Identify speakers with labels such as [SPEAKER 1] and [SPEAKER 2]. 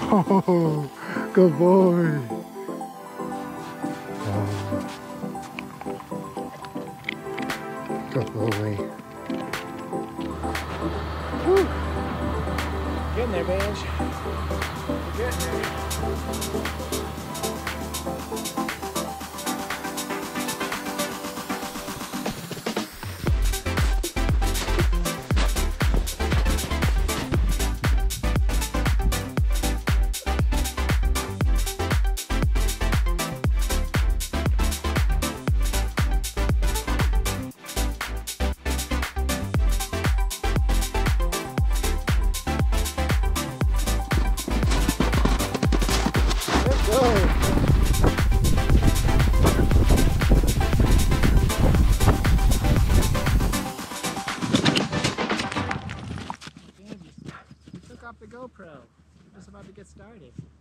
[SPEAKER 1] Oh, good boy. Oh, good boy. Woo.
[SPEAKER 2] Getting there, Banjo. You're getting there. You took off the GoPro. Just about to get started.